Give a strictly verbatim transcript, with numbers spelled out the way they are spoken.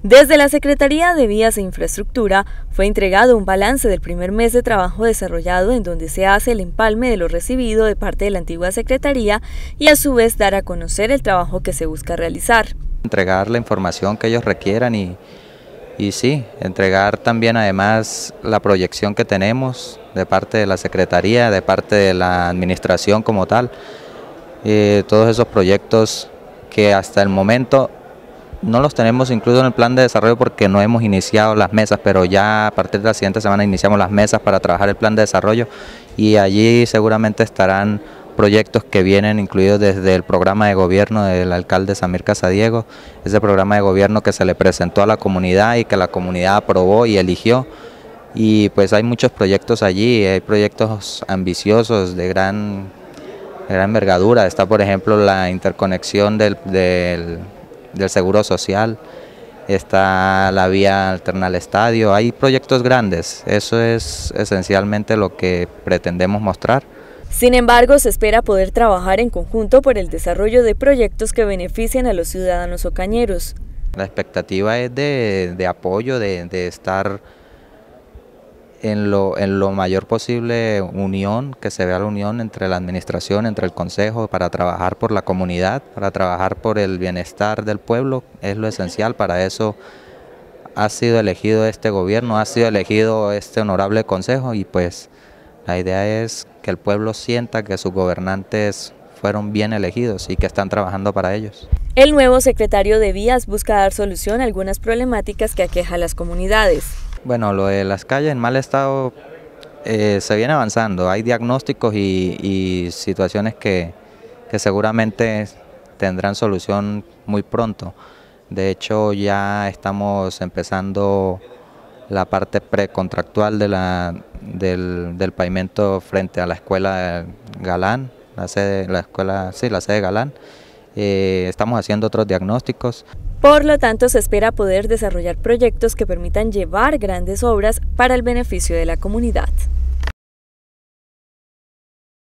Desde la Secretaría de Vías e Infraestructura fue entregado un balance del primer mes de trabajo desarrollado en donde se hace el empalme de lo recibido de parte de la antigua Secretaría y a su vez dar a conocer el trabajo que se busca realizar. Entregar la información que ellos requieran y, y sí, entregar también además la proyección que tenemos de parte de la Secretaría, de parte de la Administración como tal, eh, todos esos proyectos que hasta el momento no los tenemos incluidos en el plan de desarrollo porque no hemos iniciado las mesas, pero ya a partir de la siguiente semana iniciamos las mesas para trabajar el plan de desarrollo y allí seguramente estarán proyectos que vienen incluidos desde el programa de gobierno del alcalde Samir Casadiego, ese programa de gobierno que se le presentó a la comunidad y que la comunidad aprobó y eligió. Y pues hay muchos proyectos allí, hay proyectos ambiciosos de gran, de gran envergadura. Está por ejemplo la interconexión del, del del Seguro Social, está la vía alterna al estadio, hay proyectos grandes, eso es esencialmente lo que pretendemos mostrar. Sin embargo, se espera poder trabajar en conjunto por el desarrollo de proyectos que beneficien a los ciudadanos ocañeros. La expectativa es de, de apoyo, de, de estar en lo, en lo mayor posible unión, que se vea la unión entre la administración, entre el consejo, para trabajar por la comunidad, para trabajar por el bienestar del pueblo, es lo esencial. Para eso ha sido elegido este gobierno, ha sido elegido este honorable consejo y pues la idea es que el pueblo sienta que sus gobernantes fueron bien elegidos y que están trabajando para ellos. El nuevo secretario de Vías busca dar solución a algunas problemáticas que aquejan a las comunidades. Bueno, lo de las calles en mal estado eh, se viene avanzando, hay diagnósticos y, y situaciones que, que seguramente tendrán solución muy pronto. De hecho ya estamos empezando la parte precontractual de la, del, del pavimento frente a la escuela Galán, la sede, la escuela, sí, la sede Galán. Eh, estamos haciendo otros diagnósticos. Por lo tanto, se espera poder desarrollar proyectos que permitan llevar grandes obras para el beneficio de la comunidad.